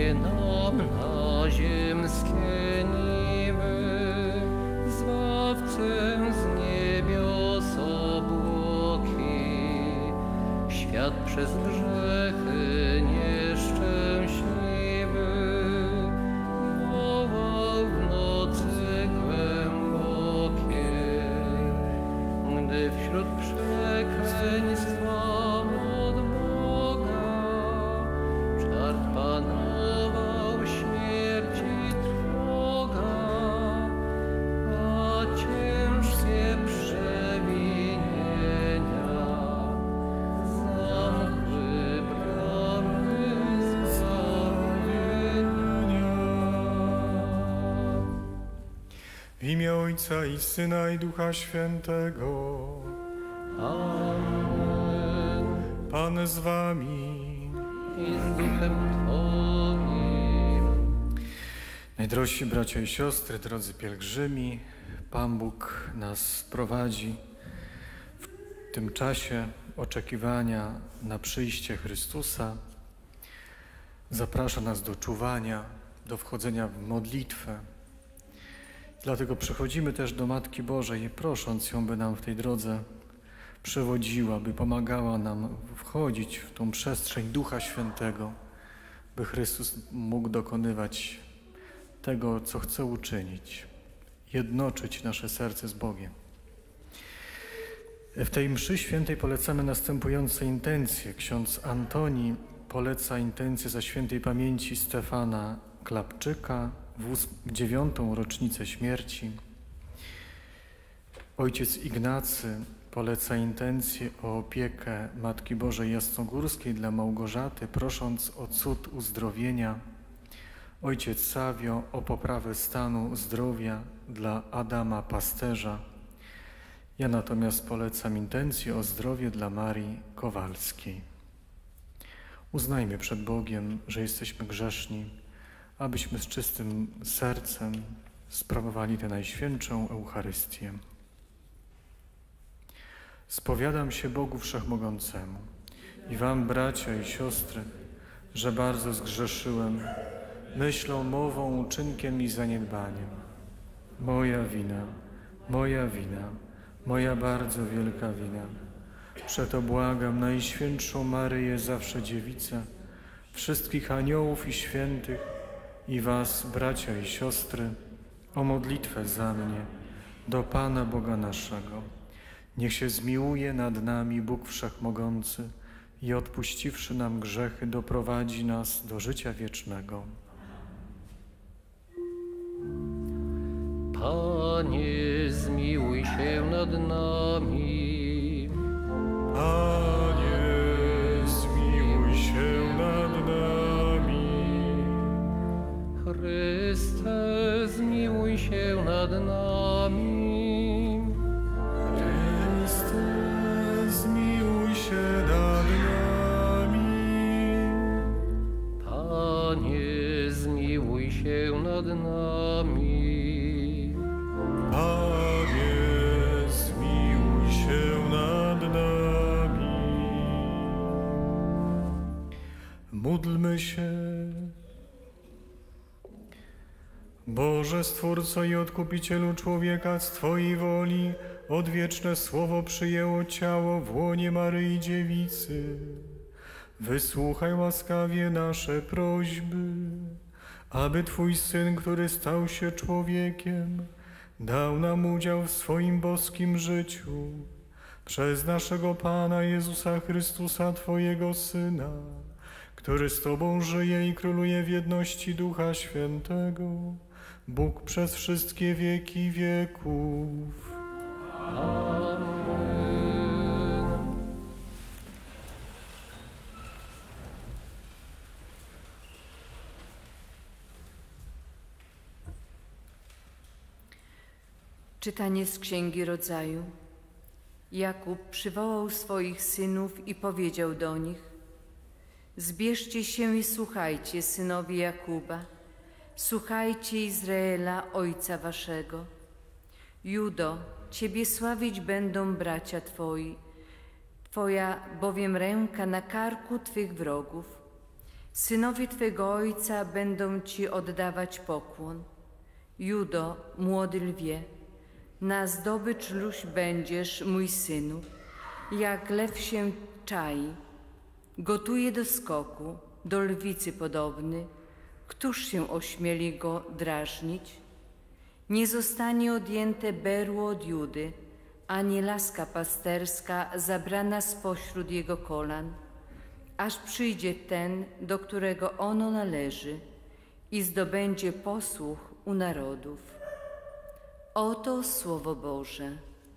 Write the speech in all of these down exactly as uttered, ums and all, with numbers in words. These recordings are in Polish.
Daje nam na ziemskie niby Zbawcę z niebios obłoki. Świat przez grzechy nieszczęśliwy wołał w nocy głębokiej, gdy wśród przekleństwa od Boga czart panował śmierci trwoga, a ciężkie przewinienia zamkły bramy zbawienia. W imię Ojca i Syna i Ducha Świętego. Amen. Pan z wami. I z duchem Twoim. Najdrożsi bracia i siostry, drodzy pielgrzymi, Pan Bóg nas prowadzi w tym czasie oczekiwania na przyjście Chrystusa. Zaprasza nas do czuwania, do wchodzenia w modlitwę. Dlatego przychodzimy też do Matki Bożej, prosząc ją, by nam w tej drodze przewodziła, by pomagała nam wchodzić w tą przestrzeń Ducha Świętego, by Chrystus mógł dokonywać tego, co chce uczynić, jednoczyć nasze serce z Bogiem. W tej mszy świętej polecamy następujące intencje. Ksiądz Antoni poleca intencję za świętej pamięci Stefana Klapczyka w dziewiątą rocznicę śmierci. Ojciec Ignacy poleca intencję o opiekę Matki Bożej Jasnogórskiej dla Małgorzaty, prosząc o cud uzdrowienia. Ojciec Savio o poprawę stanu zdrowia dla Adama Pasterza. Ja natomiast polecam intencję o zdrowie dla Marii Kowalskiej. Uznajmy przed Bogiem, że jesteśmy grzeszni, abyśmy z czystym sercem sprawowali tę najświętszą Eucharystię. Spowiadam się Bogu Wszechmogącemu i wam, bracia i siostry, że bardzo zgrzeszyłem myślą, mową, uczynkiem i zaniedbaniem. Moja wina, moja wina, moja bardzo wielka wina. Przeto błagam Najświętszą Maryję, zawsze Dziewicę, wszystkich aniołów i świętych i was, bracia i siostry, o modlitwę za mnie do Pana Boga naszego. Niech się zmiłuje nad nami Bóg Wszechmogący i odpuściwszy nam grzechy, doprowadzi nas do życia wiecznego. Panie, zmiłuj się nad nami. Panie, zmiłuj się nad nami. Chryste, zmiłuj się nad nami. Chryste, zmiłuj się nad nami. Panie, zmiłuj się nad nami. Panie, zmiłuj się nad nami. Módlmy się. Boże, Stwórco i Odkupicielu człowieka, z Twojej woli odwieczne słowo przyjęło ciało w łonie Maryi Dziewicy. Wysłuchaj łaskawie nasze prośby, aby Twój Syn, który stał się człowiekiem, dał nam udział w swoim boskim życiu przez naszego Pana Jezusa Chrystusa, Twojego Syna, który z Tobą żyje i króluje w jedności Ducha Świętego, Bóg przez wszystkie wieki wieków. Amen. Czytanie z Księgi Rodzaju. Jakub przywołał swoich synów i powiedział do nich: Zbierzcie się i słuchajcie, synowie Jakuba, słuchajcie Izraela, ojca waszego. Judo, Ciebie sławić będą bracia Twoi, Twoja bowiem ręka na karku Twych wrogów. Synowie Twego Ojca będą Ci oddawać pokłon. Judo, młody lwie, na zdobycz luś będziesz, mój synu, jak lew się czai, gotuje do skoku, do lwicy podobny, któż się ośmieli go drażnić? Nie zostanie odjęte berło od Judy, ani laska pasterska zabrana spośród jego kolan, aż przyjdzie ten, do którego ono należy i zdobędzie posłuch u narodów. Oto Słowo Boże.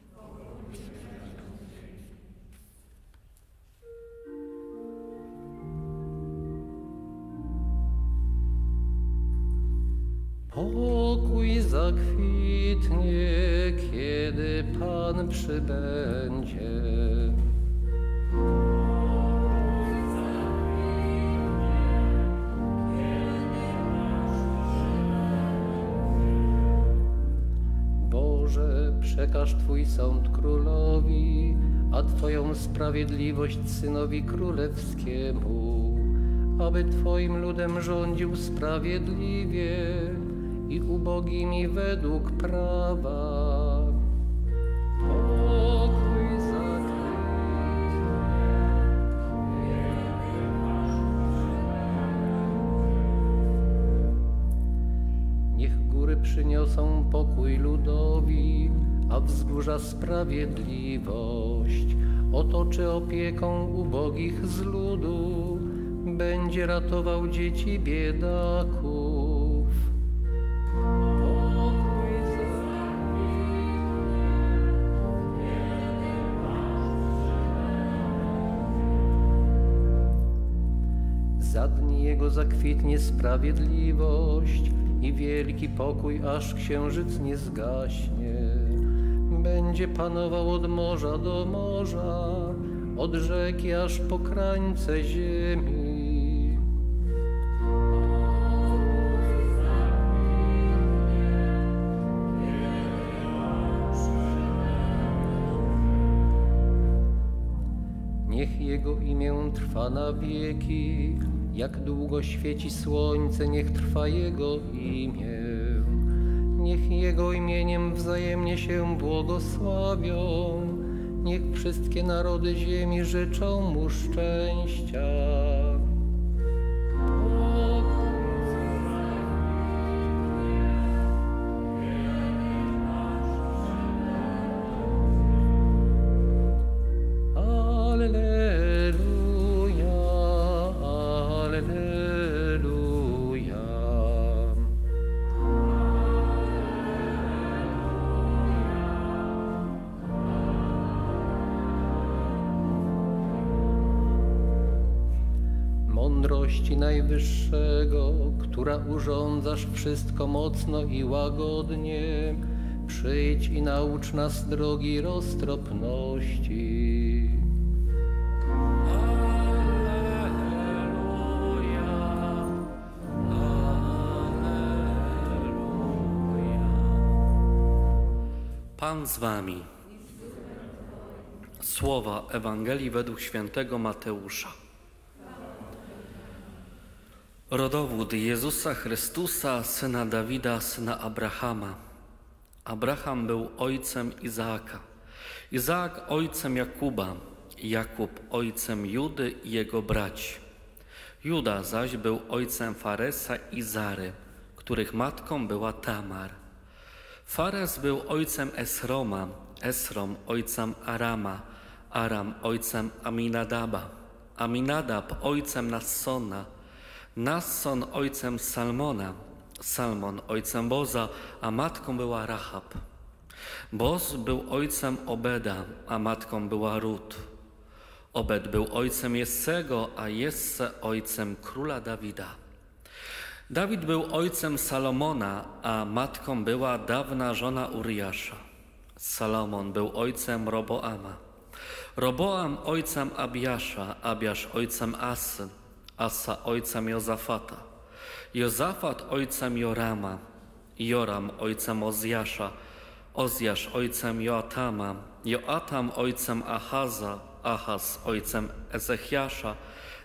Pokój zakwitnie, kiedy Pan przybędzie. Boże, przekaż Twój sąd królowi, a Twoją sprawiedliwość synowi królewskiemu, aby Twoim ludem rządził sprawiedliwie i ubogimi według prawa. Pokój Niech góry przyniosą pokój ludowi, a wzgórza sprawiedliwość. Otoczy opieką ubogich z ludu, będzie ratował dzieci biedaków. Pokój za dni jego zakwitnie sprawiedliwość i wielki pokój, aż księżyc nie zgaśnie. Będzie panował od morza do morza, od rzeki aż po krańce ziemi. Niech Jego imię trwa na wieki, jak długo świeci słońce, niech trwa Jego imię. Niech Jego imieniem wzajemnie się błogosławią, niech wszystkie narody ziemi życzą Mu szczęścia. Alleluja, alleluja. Mądrości Najwyższego, która urządzasz wszystko mocno i łagodnie, przyjdź i naucz nas drogi roztropności. Pan z wami. Słowa Ewangelii według świętego Mateusza. Rodowód Jezusa Chrystusa, syna Dawida, syna Abrahama. Abraham był ojcem Izaaka, Izaak ojcem Jakuba, Jakub ojcem Judy i jego braci. Juda zaś był ojcem Faresa i Zary, których matką była Tamar. Fares był ojcem Esroma, Esrom ojcem Arama, Aram ojcem Aminadaba, Aminadab ojcem Nassona, Nasson ojcem Salmona, Salmon ojcem Boza, a matką była Rahab. Boz był ojcem Obeda, a matką była Rut. Obed był ojcem Jessego, a Jesse ojcem króla Dawida. Dawid był ojcem Salomona, a matką była dawna żona Uriasza. Salomon był ojcem Roboama. Roboam ojcem Abiasza, Abiasz ojcem Asy, Asa ojcem Jozafata, Jozafat ojcem Jorama, Joram ojcem Ozjasza, Ozjasz ojcem Joatama, Joatam ojcem Ahaza, Ahaz ojcem Ezechiasza,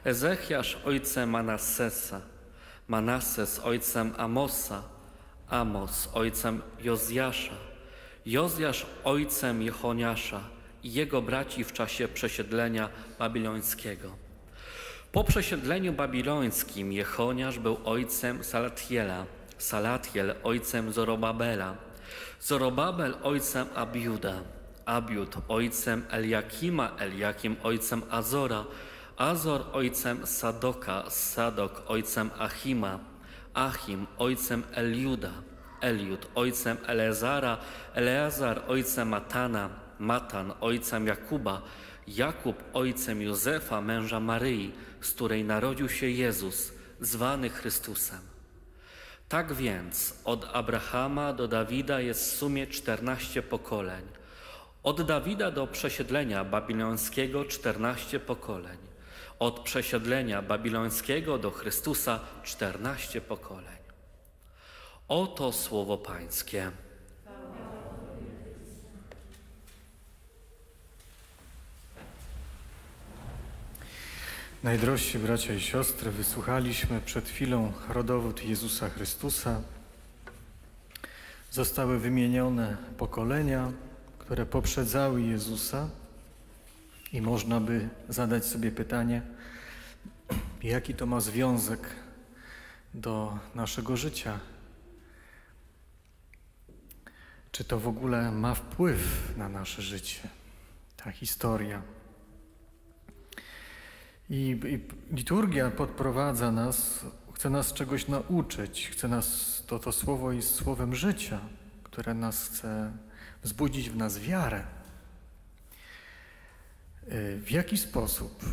Ezechiasz ojcem Manassesa, Manasses ojcem Amosa, Amos ojcem Jozjasza, Jozjasz ojcem Jechoniasza i jego braci w czasie przesiedlenia babilońskiego. Po przesiedleniu babilońskim Jechoniasz był ojcem Salatiela, Salatiel ojcem Zorobabela, Zorobabel ojcem Abiuda, Abiud ojcem Eliakima, Eliakim ojcem Azora, Azor ojcem Sadoka, Sadok ojcem Achima, Achim ojcem Eliuda, Eliud ojcem Eleazara, Eleazar ojcem Matana, Matan ojcem Jakuba, Jakub ojcem Józefa, męża Maryi, z której narodził się Jezus, zwany Chrystusem. Tak więc od Abrahama do Dawida jest w sumie czternaście pokoleń. Od Dawida do przesiedlenia babilońskiego czternaście pokoleń. Od przesiedlenia babilońskiego do Chrystusa czternaście pokoleń. Oto słowo Pańskie. Najdrożsi bracia i siostry, wysłuchaliśmy przed chwilą rodowód Jezusa Chrystusa. Zostały wymienione pokolenia, które poprzedzały Jezusa i można by zadać sobie pytanie, jaki to ma związek do naszego życia. Czy to w ogóle ma wpływ na nasze życie, ta historia? I, I liturgia podprowadza nas, chce nas czegoś nauczyć, chce nas, to, to słowo jest słowem życia, które nas chce wzbudzić w nas wiarę. W jaki sposób?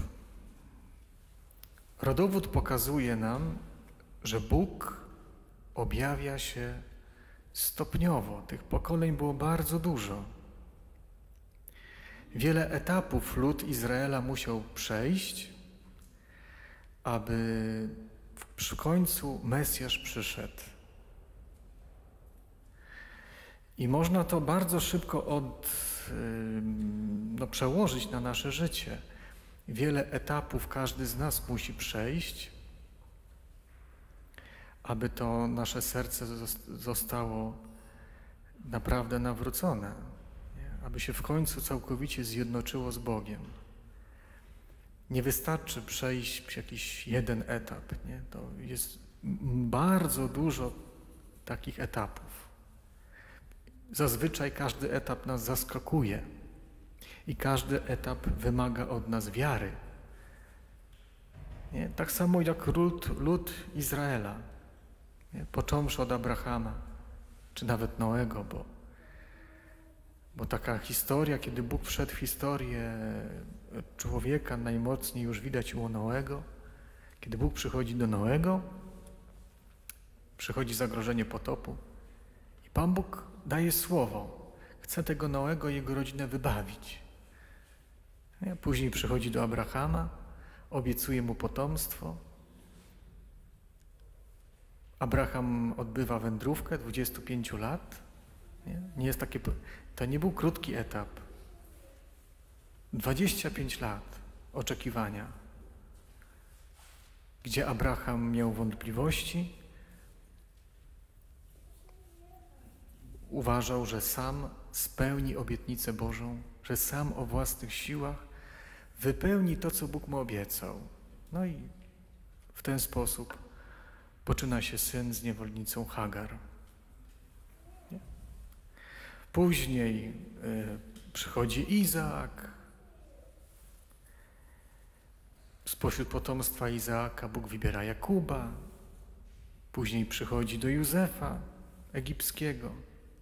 Rodowód pokazuje nam, że Bóg objawia się stopniowo. Tych pokoleń było bardzo dużo. Wiele etapów lud Izraela musiał przejść, aby w końcu Mesjasz przyszedł. I można to bardzo szybko od, no, przełożyć na nasze życie. Wiele etapów każdy z nas musi przejść, aby to nasze serce zostało naprawdę nawrócone, nie? Aby się w końcu całkowicie zjednoczyło z Bogiem. Nie wystarczy przejść jakiś jeden etap, nie? To jest bardzo dużo takich etapów. Zazwyczaj każdy etap nas zaskakuje i każdy etap wymaga od nas wiary. Nie? Tak samo jak lud, lud Izraela, nie? Począwszy od Abrahama, czy nawet Noego, bo, bo taka historia, kiedy Bóg wszedł w historię człowieka, najmocniej już widać u Noego. Kiedy Bóg przychodzi do Noego, przychodzi zagrożenie potopu i Pan Bóg daje słowo. Chce tego Noego i jego rodzinę wybawić. Nie? Później przychodzi do Abrahama, obiecuje mu potomstwo. Abraham odbywa wędrówkę dwudziestu pięciu lat. Nie? Nie jest takie, to nie był krótki etap. dwadzieścia pięć lat oczekiwania, gdzie Abraham miał wątpliwości, uważał, że sam spełni obietnicę Bożą, że sam o własnych siłach wypełni to, co Bóg mu obiecał. No i w ten sposób poczyna się syn z niewolnicą Hagar. Nie? Później y, przychodzi Izaak. Spośród potomstwa Izaaka Bóg wybiera Jakuba. Później przychodzi do Józefa egipskiego.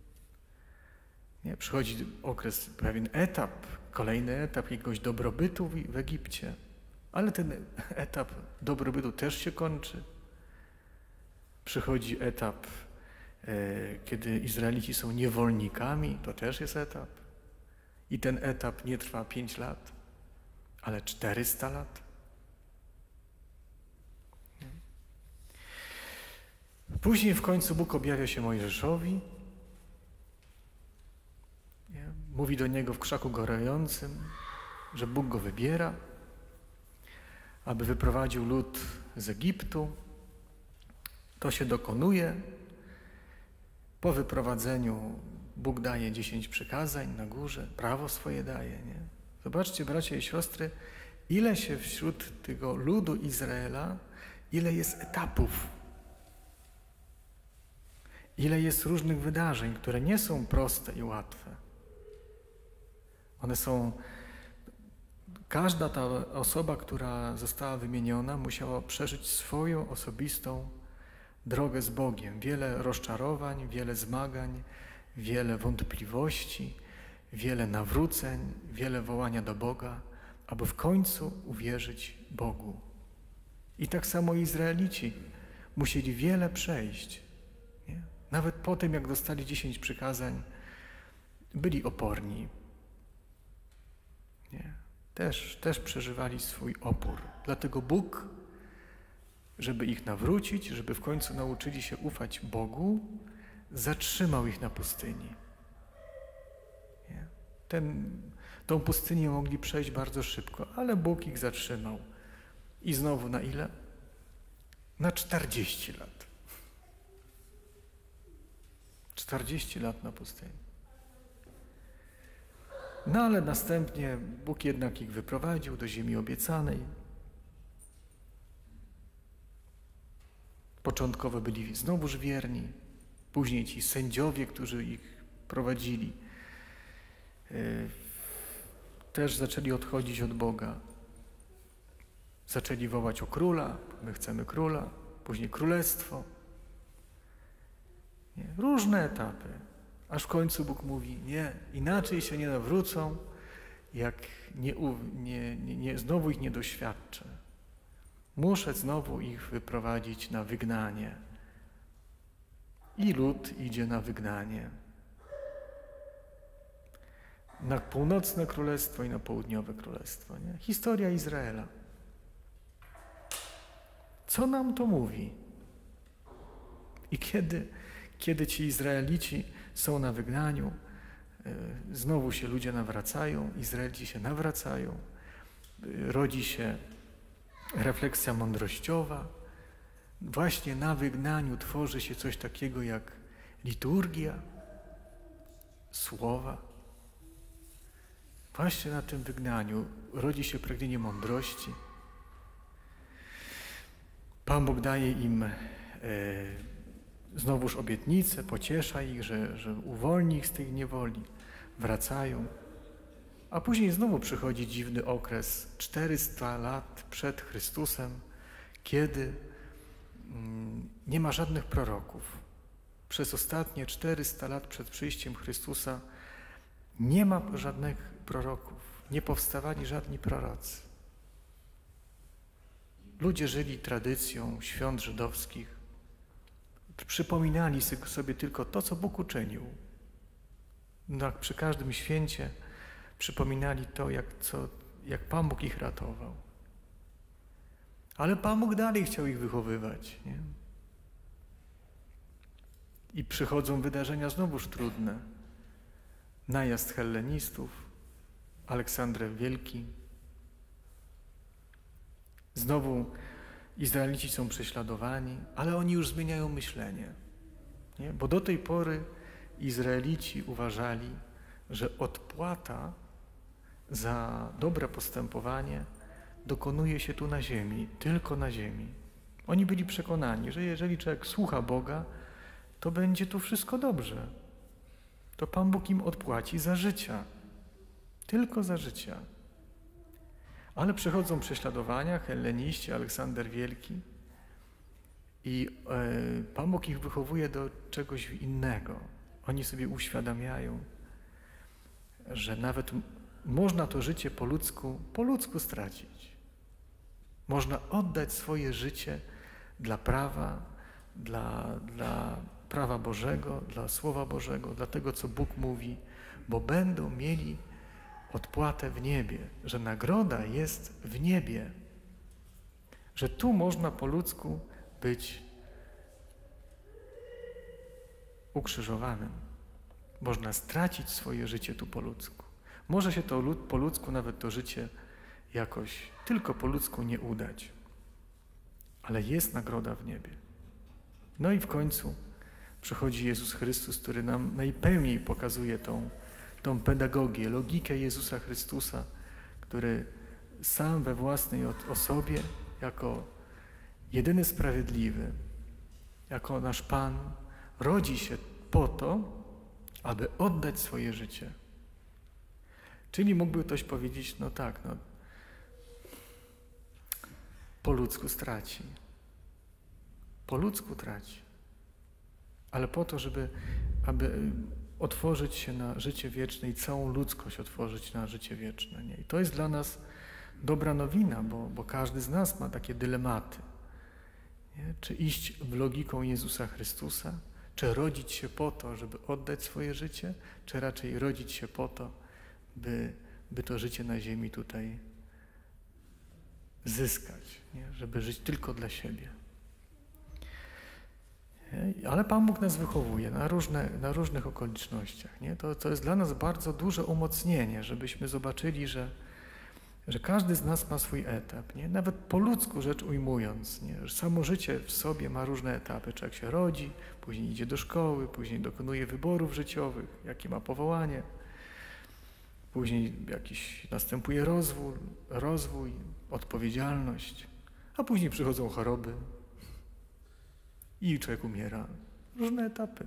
Nie? Przychodzi okres, pewien etap, kolejny etap jakiegoś dobrobytu w, w Egipcie. Ale ten etap dobrobytu też się kończy. Przychodzi etap, e, kiedy Izraelici są niewolnikami, to też jest etap. I ten etap nie trwa pięć lat, ale czterysta lat. Później w końcu Bóg objawia się Mojżeszowi. Nie? Mówi do niego w krzaku gorącym, że Bóg go wybiera. aby wyprowadził lud z Egiptu. To się dokonuje. Po wyprowadzeniu Bóg daje dziesięć przykazań na górze, prawo swoje daje. Nie? Zobaczcie, bracia i siostry, ile się wśród tego ludu Izraela, ile jest etapów, ile jest różnych wydarzeń, które nie są proste i łatwe. One są, każda ta osoba, która została wymieniona, musiała przeżyć swoją osobistą drogę z Bogiem. Wiele rozczarowań, wiele zmagań, wiele wątpliwości, wiele nawróceń, wiele wołania do Boga, aby w końcu uwierzyć Bogu. I tak samo Izraelici musieli wiele przejść. Nie? Nawet po tym, jak dostali dziesięć przykazań, byli oporni. Nie? Też, też przeżywali swój opór. Dlatego Bóg, żeby ich nawrócić, żeby w końcu nauczyli się ufać Bogu, zatrzymał ich na pustyni. Nie? Ten, tą pustynię mogli przejść bardzo szybko, ale Bóg ich zatrzymał. I znowu na ile? Na czterdzieści lat. czterdzieści lat na pustyni. No ale następnie Bóg jednak ich wyprowadził do ziemi obiecanej. Początkowo byli znowuż wierni, później ci sędziowie, którzy ich prowadzili, yy, też zaczęli odchodzić od Boga. Zaczęli wołać o króla, my chcemy króla, później królestwo. Nie? Różne etapy, aż w końcu Bóg mówi, nie, inaczej się nie nawrócą, jak nie, nie, nie, nie, znowu ich nie doświadczę. Muszę znowu ich wyprowadzić na wygnanie. I lud idzie na wygnanie. Na północne królestwo i na południowe królestwo. Nie? Historia Izraela. Co nam to mówi? I kiedy, kiedy ci Izraelici są na wygnaniu, znowu się ludzie nawracają, Izraelici się nawracają, rodzi się refleksja mądrościowa. Właśnie na wygnaniu tworzy się coś takiego jak liturgia, słowa. Właśnie na tym wygnaniu rodzi się pragnienie mądrości. Pan Bóg daje im e, znowuż obietnicę, pociesza ich, że, że uwolni ich z tej niewoli. Wracają. A później znowu przychodzi dziwny okres, czterysta lat przed Chrystusem, kiedy mm, nie ma żadnych proroków. Przez ostatnie czterysta lat przed przyjściem Chrystusa nie ma żadnych proroków, nie powstawali żadni prorocy. Ludzie żyli tradycją świąt żydowskich, przypominali sobie tylko to, co Bóg uczynił. No, przy każdym święcie przypominali to, jak, co, jak Pan Bóg ich ratował. Ale Pan Bóg dalej chciał ich wychowywać. Nie? I przychodzą wydarzenia znowuż trudne. Najazd hellenistów, Aleksander Wielki. Znowu Izraelici są prześladowani, ale oni już zmieniają myślenie. Nie? Bo do tej pory Izraelici uważali, że odpłata za dobre postępowanie dokonuje się tu na ziemi, tylko na ziemi. Oni byli przekonani, że jeżeli człowiek słucha Boga, to będzie tu wszystko dobrze. To Pan Bóg im odpłaci za życia. Tylko za życia. Ale przychodzą prześladowania, helleniści, Aleksander Wielki i e, Pan Bóg ich wychowuje do czegoś innego. Oni sobie uświadamiają, że nawet można to życie po ludzku, po ludzku stracić. Można oddać swoje życie dla prawa, dla, dla prawa Bożego, dla Słowa Bożego, dla tego, co Bóg mówi, bo będą mieli odpłatę w niebie, że nagroda jest w niebie, że tu można po ludzku być ukrzyżowanym. Można stracić swoje życie tu po ludzku. Może się to po ludzku nawet to życie jakoś tylko po ludzku nie udać. Ale jest nagroda w niebie. No i w końcu przychodzi Jezus Chrystus, który nam najpełniej pokazuje tą, tą pedagogię, logikę Jezusa Chrystusa, który sam we własnej osobie, jako jedyny sprawiedliwy, jako nasz Pan, rodzi się po to, aby oddać swoje życie. Czyli mógłby ktoś powiedzieć, no tak, no, po ludzku straci. Po ludzku traci. Ale po to, żeby aby otworzyć się na życie wieczne i całą ludzkość otworzyć na życie wieczne. Nie? I to jest dla nas dobra nowina, bo, bo każdy z nas ma takie dylematy. Nie? Czy iść w logiką Jezusa Chrystusa, czy rodzić się po to, żeby oddać swoje życie, czy raczej rodzić się po to, by, by to życie na ziemi tutaj zyskać, nie? Żeby żyć tylko dla siebie. Nie? Ale Pan Bóg nas wychowuje na, różne, na różnych okolicznościach. Nie? To, to jest dla nas bardzo duże umocnienie, żebyśmy zobaczyli, że, że każdy z nas ma swój etap. Nie? Nawet po ludzku rzecz ujmując, nie? Że samo życie w sobie ma różne etapy. Człowiek się rodzi, później idzie do szkoły, później dokonuje wyborów życiowych, jakie ma powołanie. Później jakiś następuje rozwój, rozwój, odpowiedzialność, a później przychodzą choroby i człowiek umiera. Różne etapy.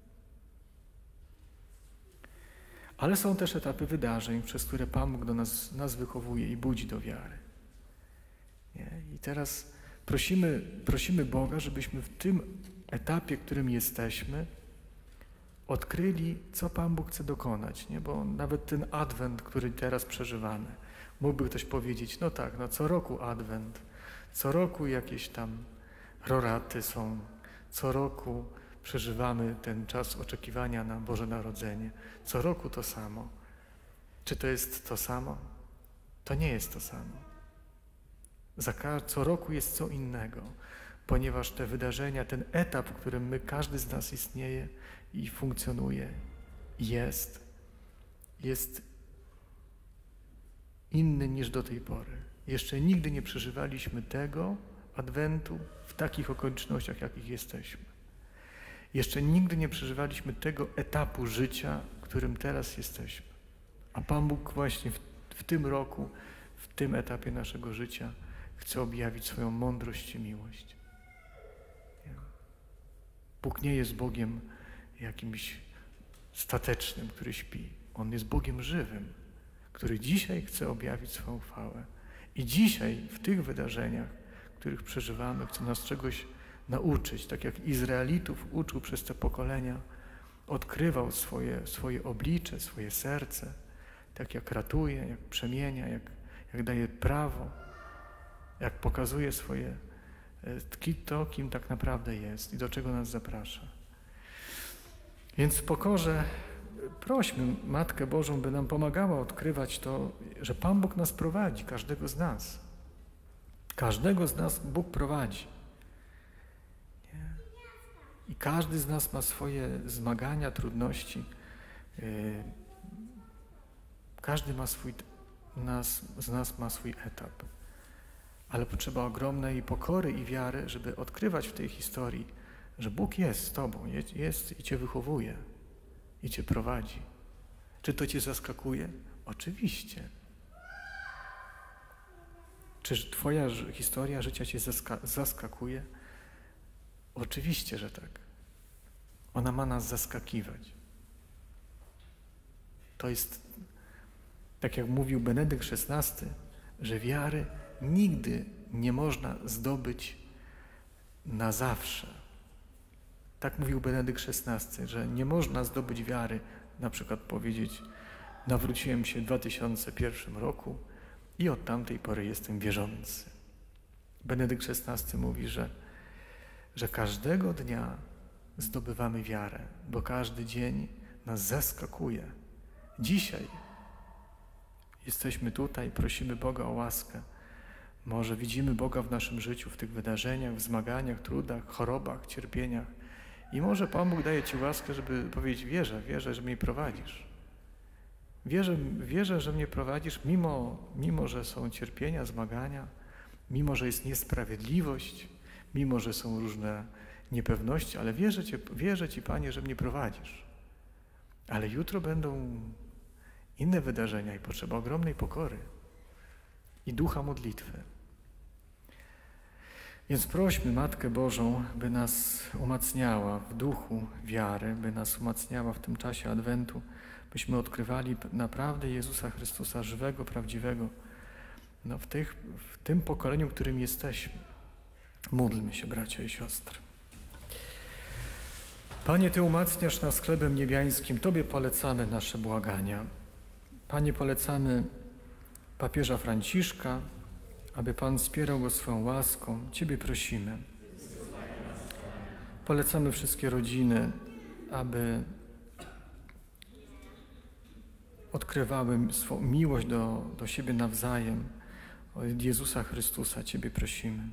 Ale są też etapy wydarzeń, przez które Pan Bóg do nas, nas wychowuje i budzi do wiary. Nie? I teraz prosimy, prosimy Boga, żebyśmy w tym etapie, w którym jesteśmy, odkryli, co Pan Bóg chce dokonać, nie? Bo nawet ten Adwent, który teraz przeżywamy, mógłby ktoś powiedzieć, no tak, no co roku Adwent, co roku jakieś tam roraty są, co roku przeżywamy ten czas oczekiwania na Boże Narodzenie, co roku to samo. Czy to jest to samo? To nie jest to samo. Za co roku jest co innego, ponieważ te wydarzenia, ten etap, w którym my, każdy z nas istnieje i funkcjonuje, jest, jest inny niż do tej pory. Jeszcze nigdy nie przeżywaliśmy tego Adwentu w takich okolicznościach, w jakich jesteśmy. Jeszcze nigdy nie przeżywaliśmy tego etapu życia, w którym teraz jesteśmy. A Pan Bóg właśnie w, w tym roku, w tym etapie naszego życia chce objawić swoją mądrość i miłość. Bóg nie jest Bogiem jakimś statecznym, który śpi. On jest Bogiem żywym, który dzisiaj chce objawić swoją chwałę. I dzisiaj w tych wydarzeniach, których przeżywamy, chce nas czegoś nauczyć, tak jak Izraelitów uczył przez te pokolenia, odkrywał swoje, swoje oblicze, swoje serce, tak jak ratuje, jak przemienia, jak, jak daje prawo, jak pokazuje swoje to, kim tak naprawdę jest i do czego nas zaprasza. Więc w pokorze prośmy Matkę Bożą, by nam pomagała odkrywać to, że Pan Bóg nas prowadzi, każdego z nas. Każdego z nas Bóg prowadzi. Nie? I każdy z nas ma swoje zmagania, trudności. Yy, każdy ma swój, nas, z nas ma swój etap. Ale potrzeba ogromnej pokory i wiary, żeby odkrywać w tej historii, że Bóg jest z Tobą, jest, jest i Cię wychowuje, i Cię prowadzi. Czy to Cię zaskakuje? Oczywiście. Czy Twoja historia życia Cię zaska zaskakuje? Oczywiście, że tak. Ona ma nas zaskakiwać. To jest, tak jak mówił Benedykt szesnasty, że wiary nigdy nie można zdobyć na zawsze. Tak mówił Benedykt szesnasty, że nie można zdobyć wiary, na przykład powiedzieć, nawróciłem się w dwa tysiące pierwszym roku i od tamtej pory jestem wierzący. Benedykt szesnasty mówi, że, że każdego dnia zdobywamy wiarę, bo każdy dzień nas zaskakuje. Dzisiaj jesteśmy tutaj, prosimy Boga o łaskę. Może widzimy Boga w naszym życiu, w tych wydarzeniach, w zmaganiach, trudach, chorobach, cierpieniach. I może Pan Bóg daje Ci łaskę, żeby powiedzieć, wierzę, wierzę, że mnie prowadzisz. Wierzę, wierzę, że mnie prowadzisz, mimo, mimo że są cierpienia, zmagania, mimo że jest niesprawiedliwość, mimo że są różne niepewności, ale wierzę, Cię, wierzę Ci, Panie, że mnie prowadzisz. Ale jutro będą inne wydarzenia i potrzeba ogromnej pokory i ducha modlitwy. Więc prośmy Matkę Bożą, by nas umacniała w duchu wiary, by nas umacniała w tym czasie Adwentu, byśmy odkrywali naprawdę Jezusa Chrystusa żywego, prawdziwego, no w, tych, w tym pokoleniu, którym jesteśmy. Módlmy się, bracia i siostry. Panie, Ty umacniasz nas chlebem niebiańskim, Tobie polecamy nasze błagania. Panie, polecamy papieża Franciszka, aby Pan wspierał go swoją łaską. Ciebie prosimy. Polecamy wszystkie rodziny, aby odkrywały swą miłość do, do siebie nawzajem. Od Jezusa Chrystusa Ciebie prosimy.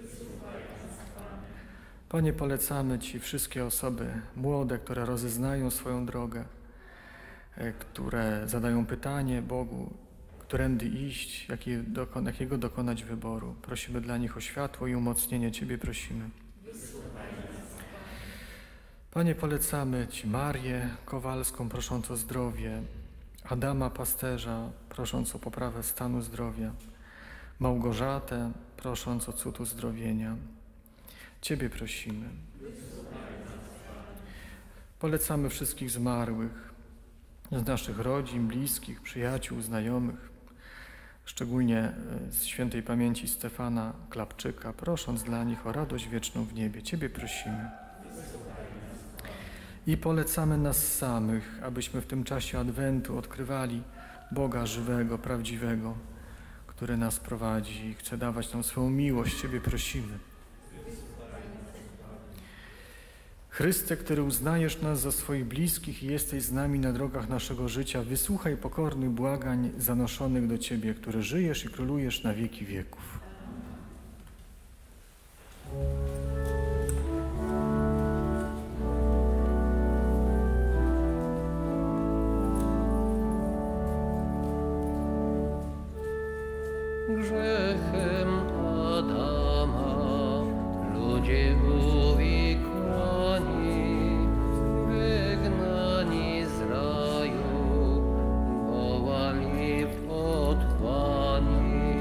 Panie, polecamy Ci wszystkie osoby młode, które rozeznają swoją drogę, które zadają pytanie Bogu, którędy iść, jakie dokon, jakiego dokonać wyboru. Prosimy dla nich o światło i umocnienie. Ciebie prosimy. Panie, polecamy Ci Marię Kowalską, prosząc o zdrowie, Adama Pasterza, prosząc o poprawę stanu zdrowia, Małgorzatę, prosząc o cud uzdrowienia. Ciebie prosimy. Polecamy wszystkich zmarłych z naszych rodzin, bliskich, przyjaciół, znajomych, szczególnie z świętej pamięci Stefana Klapczyka, prosząc dla nich o radość wieczną w niebie. Ciebie prosimy. I polecamy nas samych, abyśmy w tym czasie Adwentu odkrywali Boga żywego, prawdziwego, który nas prowadzi i chce dawać nam swoją miłość. Ciebie prosimy. Chryste, który uznajesz nas za swoich bliskich i jesteś z nami na drogach naszego życia, wysłuchaj pokornych błagań zanoszonych do Ciebie, który żyjesz i królujesz na wieki wieków. Grzechem Adama ludzie uwikłani, wygnani z raju, wołali w otchłani.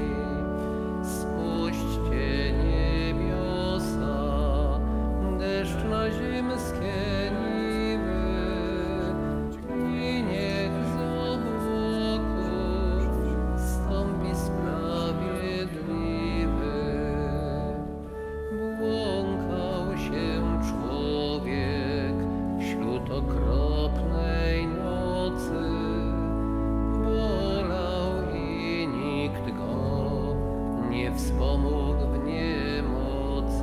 Spuśćcie niebiosa, deszcz na ziemskie niby i niech z obłoków stąpi sprawiedliwy. Błąkał się człowiek wśród okropnej nocy, bolał i nikt go nie wspomógł w niemocy.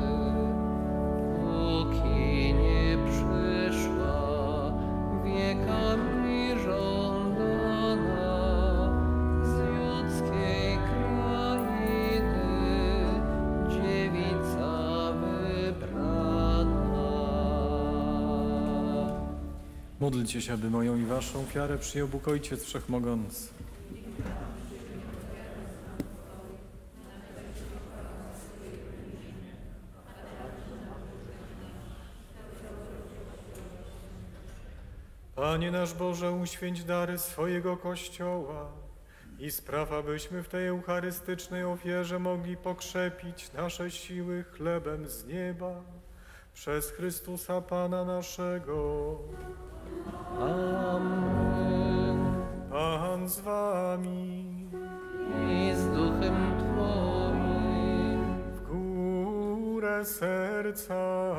Póki nie przyszła wiekami żądana z judzkiej krainy dziewica wybrana. Módlcie się, aby moją i waszą ofiarę przyjął Bóg Ojciec Wszechmogący. Panie nasz Boże, uświęć dary swojego Kościoła i spraw, abyśmy w tej eucharystycznej ofierze mogli pokrzepić nasze siły chlebem z nieba przez Chrystusa Pana naszego. Amen. Pan z wami. I z duchem Twoim W górę serca.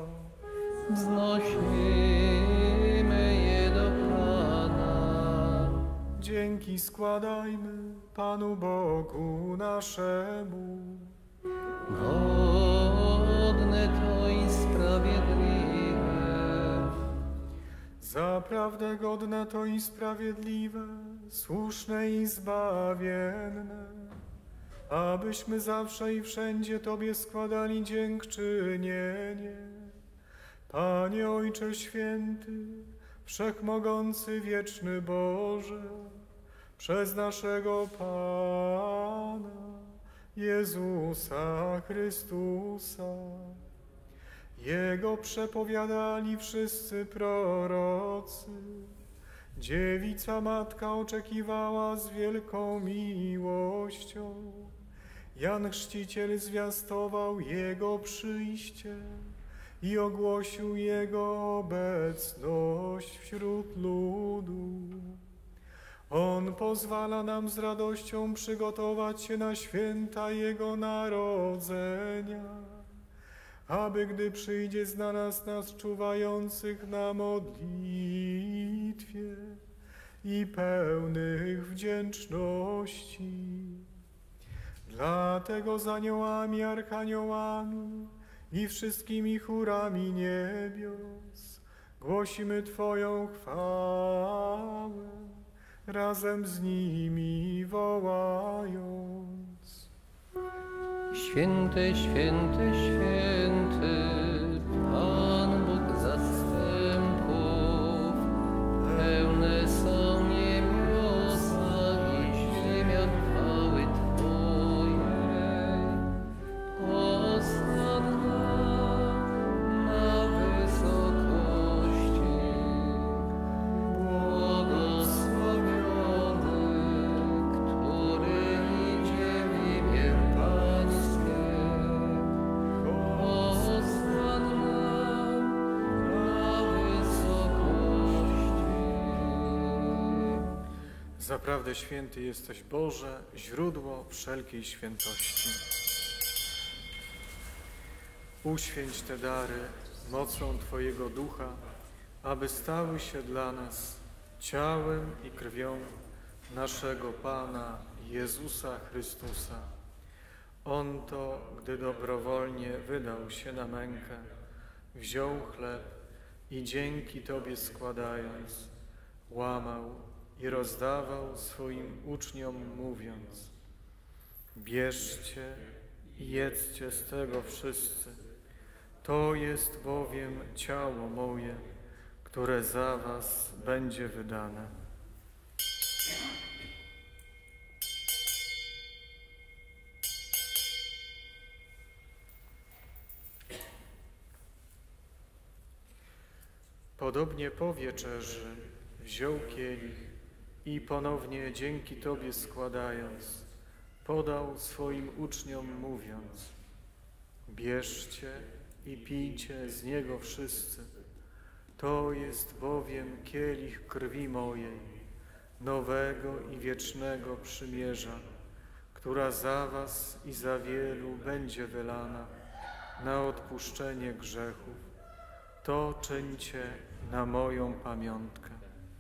wznosimy je do Pana. Dzięki składajmy Panu Bogu naszemu. Godne to i sprawiedliwe. Zaprawdę godne to i sprawiedliwe, słuszne i zbawienne, abyśmy zawsze i wszędzie Tobie składali dziękczynienie. Panie Ojcze Święty, Wszechmogący, wieczny Boże, przez naszego Pana Jezusa Chrystusa. Jego przepowiadali wszyscy prorocy. Dziewica Matka oczekiwała z wielką miłością. Jan Chrzciciel zwiastował Jego przyjście i ogłosił Jego obecność wśród ludu. On pozwala nam z radością przygotować się na święta Jego narodzenia, aby gdy przyjdzie, znalazł nas czuwających na modlitwie i pełnych wdzięczności. Dlatego z aniołami, archaniołami i wszystkimi chórami niebios głosimy Twoją chwałę, razem z nimi wołając. Święty, święty, święty, Pan Bóg zastępów, pełne są niebiosa i ziemia chwały Twojej. Hosanna na wysokości, błogosławiony, który idzie w imię Pańskie. Hosanna na wysokości. Zaprawdę święty jesteś, Boże, źródło wszelkiej świętości. Uświęć te dary mocą Twojego Ducha, aby stały się dla nas ciałem i krwią naszego Pana Jezusa Chrystusa. On to, gdy dobrowolnie wydał się na mękę, wziął chleb i dzięki Tobie składając, łamał i rozdawał swoim uczniom, mówiąc: bierzcie i jedzcie z tego wszyscy. To jest bowiem ciało moje, które za was będzie wydane. Podobnie po wieczerzy wziął kielich i ponownie dzięki Tobie składając, podał swoim uczniom, mówiąc: bierzcie i pijcie z niego wszyscy. To jest bowiem kielich krwi mojej, nowego i wiecznego przymierza, która za was i za wielu będzie wylana na odpuszczenie grzechów. To czyńcie na moją pamiątkę.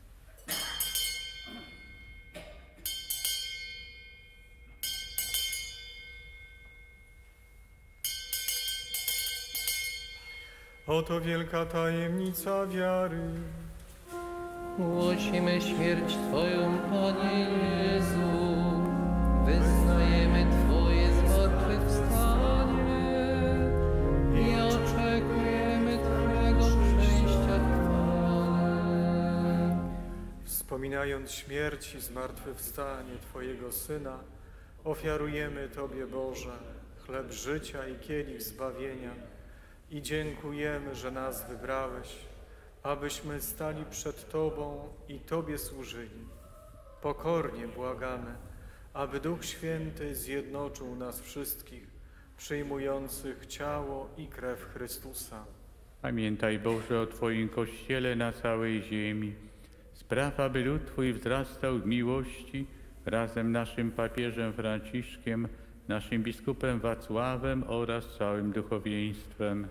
Oto wielka tajemnica wiary. Głosimy śmierć Twoją, Panie Jezu, wyznajemy Twoje zmartwychwstanie i oczekujemy Twojego przyjścia w chwale. Wspominając śmierć i zmartwychwstanie Twojego Syna, ofiarujemy Tobie, Boże, chleb życia i kielich zbawienia i dziękujemy, że nas wybrałeś, abyśmy stali przed Tobą i Tobie służyli. Pokornie błagamy, aby Duch Święty zjednoczył nas wszystkich, przyjmujących ciało i krew Chrystusa. Pamiętaj, Boże, o Twoim Kościele na całej ziemi. Spraw, aby lud Twój wzrastał w miłości razem naszym papieżem Franciszkiem, naszym biskupem Wacławem oraz całym duchowieństwem.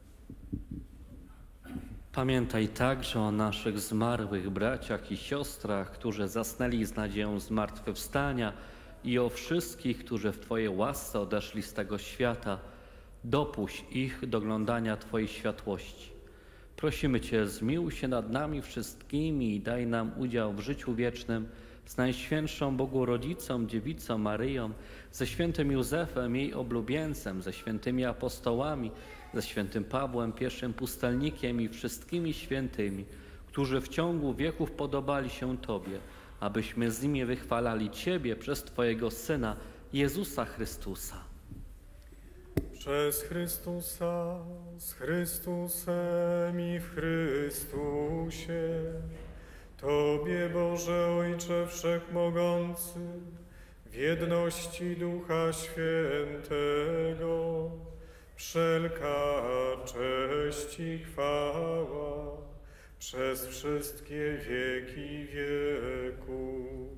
Pamiętaj także o naszych zmarłych braciach i siostrach, którzy zasnęli z nadzieją zmartwychwstania, i o wszystkich, którzy w Twojej łasce odeszli z tego świata. Dopuść ich do oglądania Twojej światłości. Prosimy Cię, zmiłuj się nad nami wszystkimi i daj nam udział w życiu wiecznym z Najświętszą Bogu Rodzicą, Dziewicą Maryją, ze świętym Józefem, jej oblubieńcem, ze świętymi apostołami, ze świętym Pawłem, pierwszym pustelnikiem i wszystkimi świętymi, którzy w ciągu wieków podobali się Tobie, abyśmy z nimi wychwalali Ciebie przez Twojego Syna, Jezusa Chrystusa. Przez Chrystusa, z Chrystusem i w Chrystusie, Tobie, Boże Ojcze Wszechmogący, w jedności Ducha Świętego, wszelka cześć i chwała przez wszystkie wieki wieków.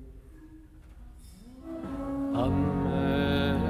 Amen.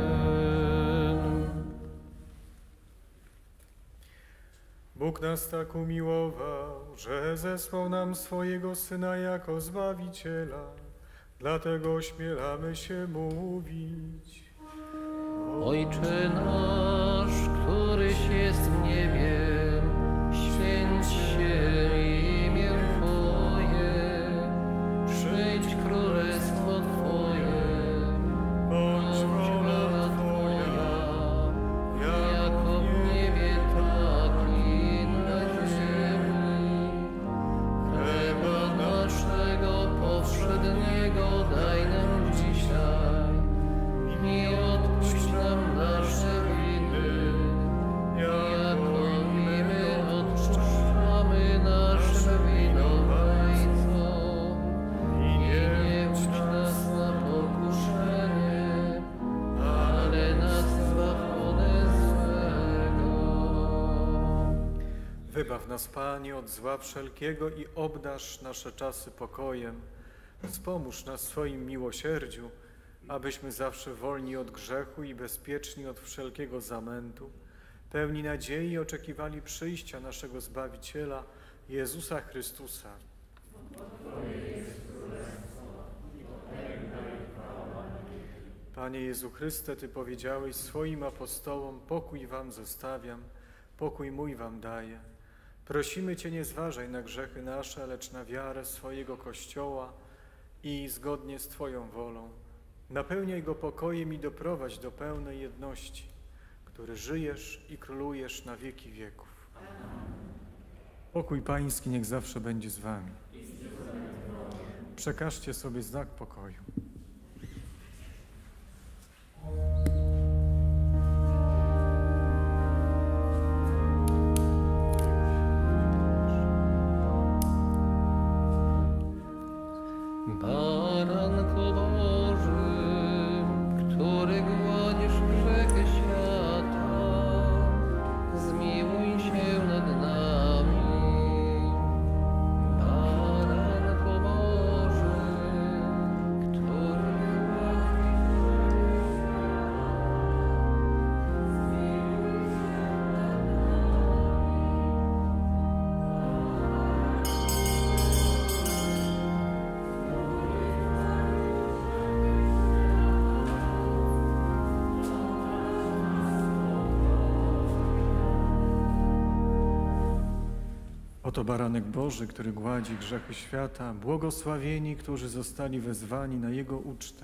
Bóg nas tak umiłował, że zesłał nam swojego Syna jako Zbawiciela, dlatego ośmielamy się mówić. Ojcze nasz, któryś jest w niebie, święć się imię Twoje, przyjdź królestwo Twoje, Bądź wola Twoja, jako w niebie, tak i na ziemi. chleba naszego powszedniego daj nam dzisiaj i odpuść nam nasze winy, jako i my odpuszczamy naszym winowajcom. I nie wódź nas na pokuszenie, ale nas zbaw ode złego. Wybaw nas, Panie, od zła wszelkiego i obdarz nasze czasy pokojem. Wspomóż nas w swoim miłosierdziu, abyśmy zawsze wolni od grzechu i bezpieczni od wszelkiego zamętu, pełni nadziei oczekiwali przyjścia naszego Zbawiciela, Jezusa Chrystusa. Panie Jezu Chryste, Ty powiedziałeś swoim apostołom: pokój wam zostawiam, pokój mój wam daję. Prosimy Cię, nie zważaj na grzechy nasze, lecz na wiarę swojego Kościoła i zgodnie z Twoją wolą napełniaj go pokojem i doprowadź do pełnej jedności, który żyjesz i królujesz na wieki wieków. Pokój Pański niech zawsze będzie z Wami. Przekażcie sobie znak pokoju. Baranku Boży, który gładzisz grzechy świata, zmiłuj się nad nami. Baranku Boży, który Oto baranek Boży, który gładzi grzechy świata, błogosławieni, którzy zostali wezwani na Jego ucztę.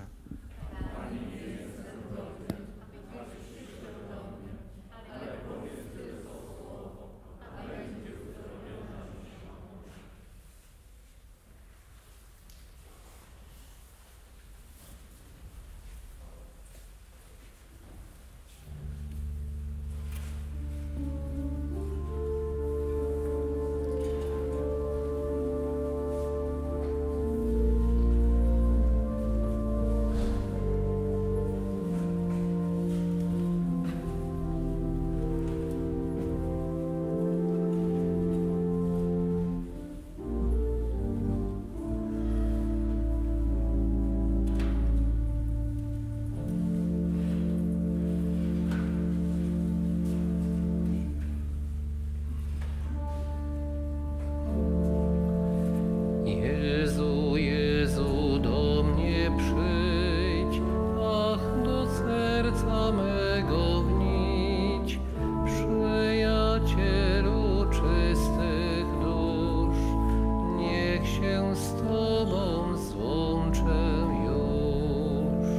Jezu, Jezu, do mnie przyjdź, ach, do serca mego wnić, przyjacielu czystych dusz, niech się z Tobą złączę już.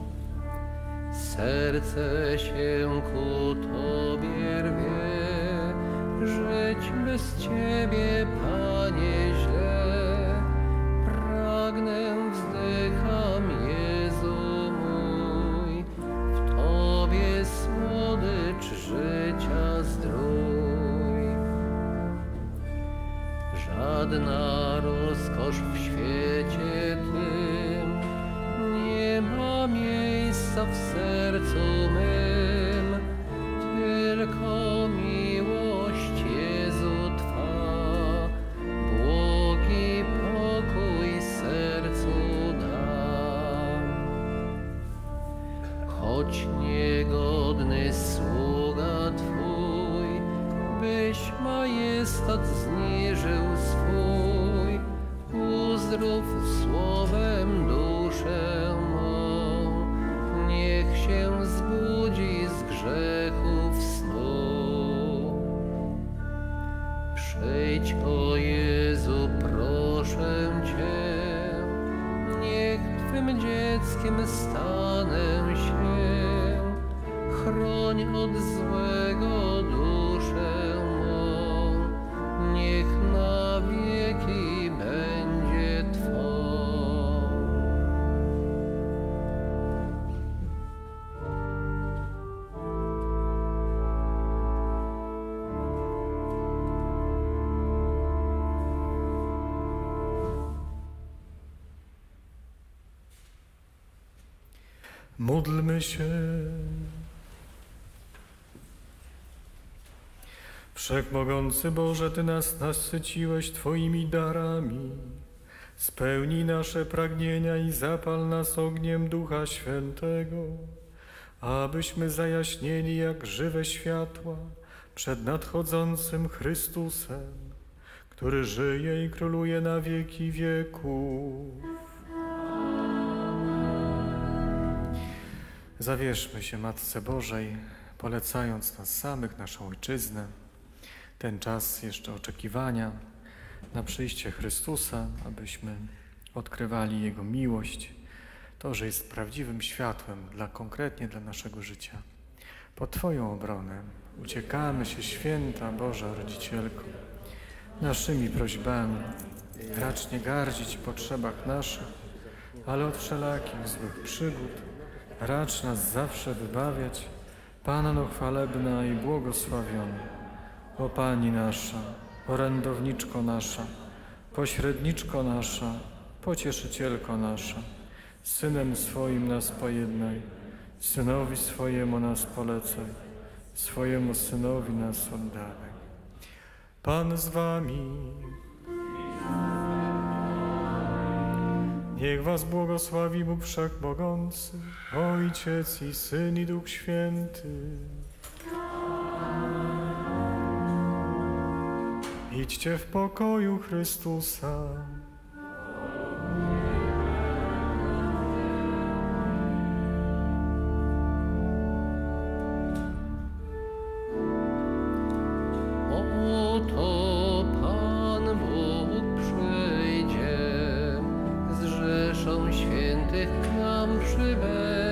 Serce się ku Tobie rwie, żyć bez Ciebie, Panie, źle. ma rozkosz w świecie tym, nie ma miejsca w sercu mym, tylko miłość Jezu Twa, błogi pokój sercu da. Choć niegodny sługa Twój, byś majestat zniżył swój, uzdrów słowem duszę mą, niech się zbudzi z grzechów snu. Przyjdź, o Jezu, proszę Cię, niech Twym dzieckiem stanę się, chroń od złego duszę mą, niech na wieki będzie Twą. Módlmy się. Wszechmogący Boże, Ty nas nasyciłeś Twoimi darami. Spełnij nasze pragnienia i zapal nas ogniem Ducha Świętego, abyśmy zajaśnieli jak żywe światła przed nadchodzącym Chrystusem, który żyje i króluje na wieki wieków. Zawierzmy się Matce Bożej, polecając nas samych, naszą Ojczyznę, ten czas jeszcze oczekiwania na przyjście Chrystusa, abyśmy odkrywali Jego miłość, to, że jest prawdziwym światłem dla, konkretnie dla naszego życia. Pod Twoją obronę uciekamy się, święta Boża Rodzicielko, naszymi prośbami. Racz nie gardzić w potrzebach naszych, ale od wszelakich złych przygód racz nas zawsze wybawiać, Panno chwalebna i błogosławiona. O Pani nasza, orędowniczko nasza, pośredniczko nasza, pocieszycielko nasza, Synem swoim nas pojednaj, Synowi swojemu nas polecaj, swojemu Synowi nas oddawaj. Pan z wami. Niech was błogosławi Bóg Wszechmogący, Ojciec i Syn i Duch Święty. Idźcie w pokoju Chrystusa. Oto Pan Bóg przyjdzie, z rzeszą świętych k nam przybędzie.